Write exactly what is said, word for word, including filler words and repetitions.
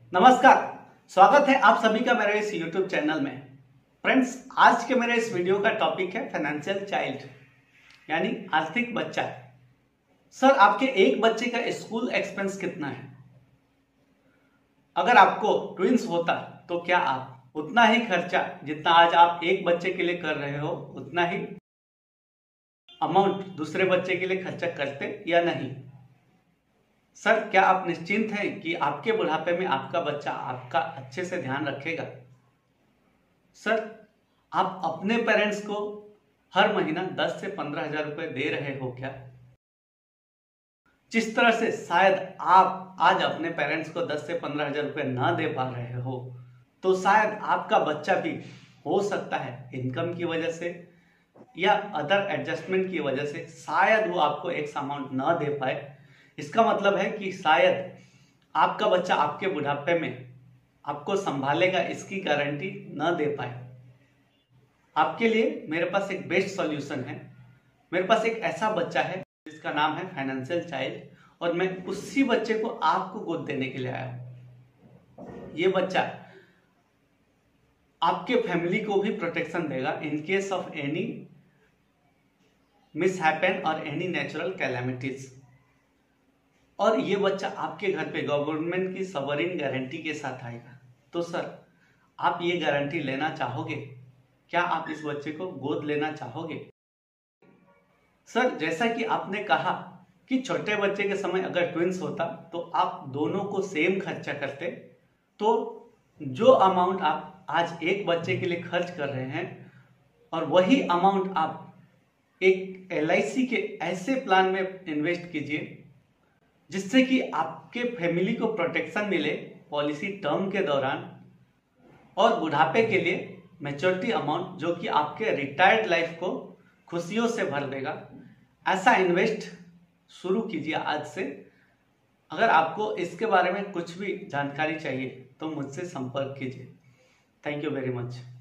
नमस्कार, स्वागत है आप सभी का मेरे इस यूट्यूब चैनल में। फ्रेंड्स, आज के मेरे इस वीडियो का टॉपिक है फाइनेंशियल चाइल्ड, यानी आर्थिक बच्चा। सर, आपके एक बच्चे का स्कूल एक्सपेंस कितना है? अगर आपको ट्विंस होता तो क्या आप उतना ही खर्चा जितना आज आप एक बच्चे के लिए कर रहे हो उतना ही अमाउंट दूसरे बच्चे के लिए खर्चा करते या नहीं? सर, क्या आप निश्चिंत हैं कि आपके बुढ़ापे में आपका बच्चा आपका अच्छे से ध्यान रखेगा? सर, आप अपने पेरेंट्स को हर महीना दस से पंद्रह हजार रुपए दे रहे हो क्या? जिस तरह से शायद आप आज अपने पेरेंट्स को दस से पंद्रह हजार रुपए ना दे पा रहे हो, तो शायद आपका बच्चा भी हो सकता है इनकम की वजह से या अदर एडजस्टमेंट की वजह से शायद वो आपको एक अमाउंट ना दे पाए। इसका मतलब है कि शायद आपका बच्चा आपके बुढ़ापे में आपको संभालेगा, इसकी गारंटी न दे पाए। आपके लिए मेरे पास एक बेस्ट सॉल्यूशन है। मेरे पास एक ऐसा बच्चा है जिसका नाम है फाइनेंशियल चाइल्ड, और मैं उसी बच्चे को आपको गोद देने के लिए आया हूं। ये बच्चा आपके फैमिली को भी प्रोटेक्शन देगा in case of any mishap और एनी नेचुरल कैलेमिटीज। और ये बच्चा आपके घर पे गवर्नमेंट की सवरिन गारंटी के साथ आएगा। तो सर, आप ये गारंटी लेना चाहोगे? क्या आप इस बच्चे को गोद लेना चाहोगे? सर, जैसा कि आपने कहा कि छोटे बच्चे के समय अगर ट्विंस होता तो आप दोनों को सेम खर्चा करते, तो जो अमाउंट आप आज एक बच्चे के लिए खर्च कर रहे हैं और वही अमाउंट आप एक एल आई सी के ऐसे प्लान में इन्वेस्ट कीजिए जिससे कि आपके फैमिली को प्रोटेक्शन मिले पॉलिसी टर्म के दौरान, और बुढ़ापे के लिए मैच्योरिटी अमाउंट जो कि आपके रिटायर्ड लाइफ को खुशियों से भर देगा। ऐसा इन्वेस्ट शुरू कीजिए आज से। अगर आपको इसके बारे में कुछ भी जानकारी चाहिए तो मुझसे संपर्क कीजिए। Thank you very much.